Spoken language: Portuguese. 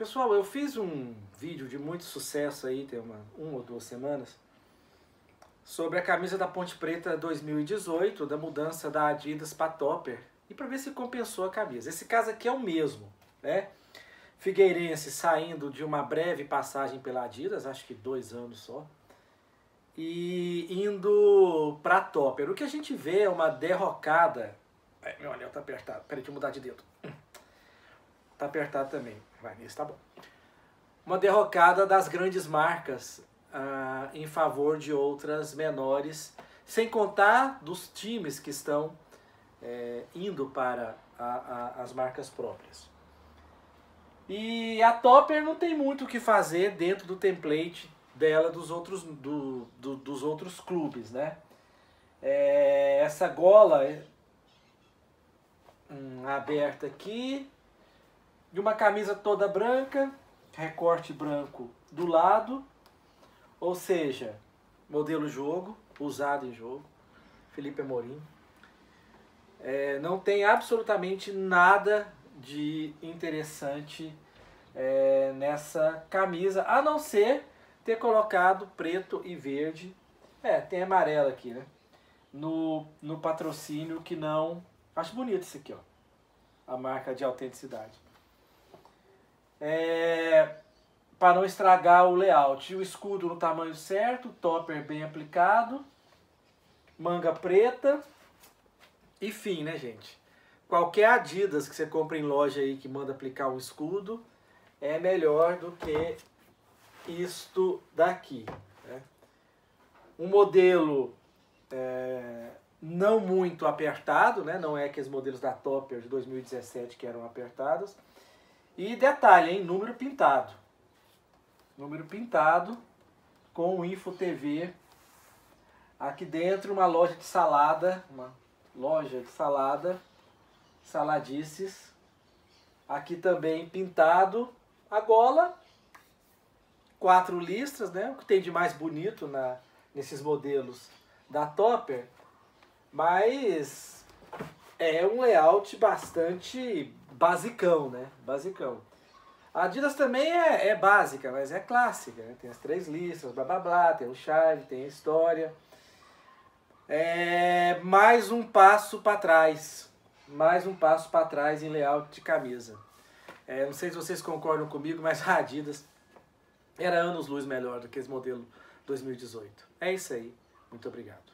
Pessoal, eu fiz um vídeo de muito sucesso aí, tem uma ou duas semanas, sobre a camisa da Ponte Preta 2018, da mudança da Adidas para Topper, e para ver se compensou a camisa. Esse caso aqui é o mesmo, né? Figueirense saindo de uma breve passagem pela Adidas, acho que 2 anos só, e indo para Topper. O que a gente vê é uma derrocada. Meu anel tá apertado, peraí, deixa eu mudar de dedo. Tá apertado também, vai, nesse tá bom. Uma derrocada das grandes marcas em favor de outras menores, sem contar dos times que estão indo para as marcas próprias. E a Topper não tem muito o que fazer dentro do template dela dos outros clubes, né? Essa gola aberta aqui, de uma camisa toda branca, recorte branco do lado, ou seja, modelo jogo, usado em jogo, Felipe Amorim. Não tem absolutamente nada de interessante nessa camisa, a não ser ter colocado preto e verde, tem amarelo aqui, né? No patrocínio, que não... Acho bonito isso aqui, ó, a marca de autenticidade. Para não estragar o layout. O escudo no tamanho certo, topper bem aplicado, manga preta e fim, né, gente? Qualquer Adidas que você compra em loja aí que manda aplicar um escudo é melhor do que isto daqui, né? Um modelo não muito apertado, né? Não é aqueles modelos da Topper de 2017 que eram apertados. E detalhe, hein? Número pintado. Número pintado com o Info TV. Aqui dentro uma loja de salada. Uma loja de salada. Saladices. Aqui também pintado. A gola. 4 listras, né? O que tem de mais bonito nesses modelos da Topper. Mas é um layout bastante basicão, né? Basicão. A Adidas também é básica, mas é clássica, né? Tem as 3 listras, blá blá blá, tem o charme, tem a história. Mais um passo para trás. Mais um passo para trás em layout de camisa. Não sei se vocês concordam comigo, mas a Adidas era anos-luz melhor do que esse modelo 2018. É isso aí. Muito obrigado.